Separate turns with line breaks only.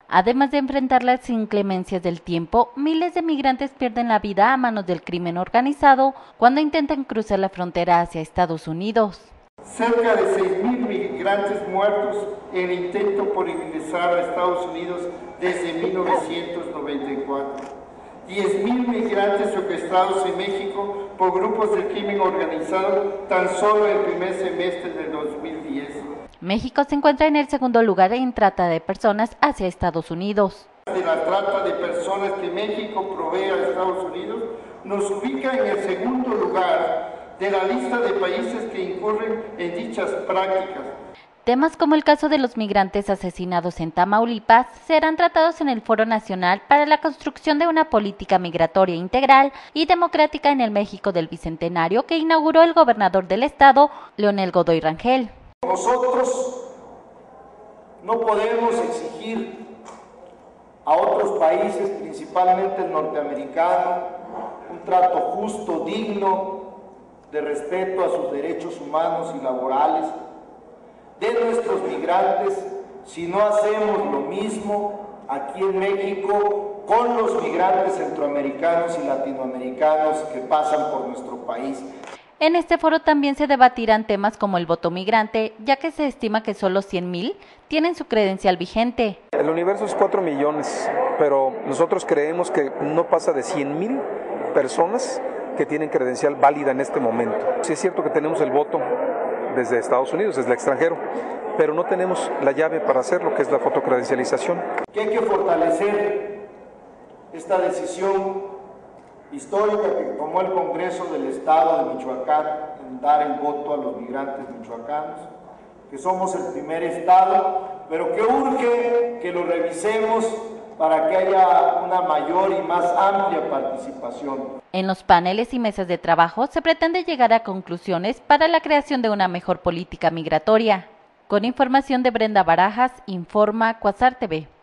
Además de enfrentar las inclemencias del tiempo, miles de migrantes pierden la vida a manos del crimen organizado cuando intentan cruzar la frontera hacia Estados Unidos.
Cerca de 6.000 migrantes muertos en el intento por ingresar a Estados Unidos desde 1994. 10.000 migrantes secuestrados en México por grupos del crimen organizado tan solo el primer semestre del 2010.
México se encuentra en el segundo lugar en trata de personas hacia Estados Unidos.
De la trata de personas que México provee a Estados Unidos nos ubica en el segundo lugar de la lista de países que incurren en dichas prácticas.
Temas como el caso de los migrantes asesinados en Tamaulipas serán tratados en el Foro Nacional para la construcción de una política migratoria integral y democrática en el México del Bicentenario que inauguró el gobernador del estado, Leonel Godoy Rangel.
Nosotros no podemos exigir a otros países, principalmente el norteamericano, un trato justo, digno, de respeto a sus derechos humanos y laborales de nuestros migrantes, si no hacemos lo mismo aquí en México con los migrantes centroamericanos y latinoamericanos que pasan por nuestro país.
En este foro también se debatirán temas como el voto migrante, ya que se estima que solo 100,000 tienen su credencial vigente.
El universo es 4 millones, pero nosotros creemos que no pasa de 100,000 personas que tienen credencial válida en este momento. Sí es cierto que tenemos el voto desde Estados Unidos, desde el extranjero, pero no tenemos la llave para hacer lo que es la fotocredencialización.
Que hay que fortalecer esta decisión histórica que tomó el Congreso del Estado de Michoacán en dar el voto a los migrantes michoacanos, que somos el primer estado, pero que urge que lo revisemos para que haya una mayor y más amplia participación.
En los paneles y mesas de trabajo se pretende llegar a conclusiones para la creación de una mejor política migratoria. Con información de Brenda Barajas, informa Cuasar TV.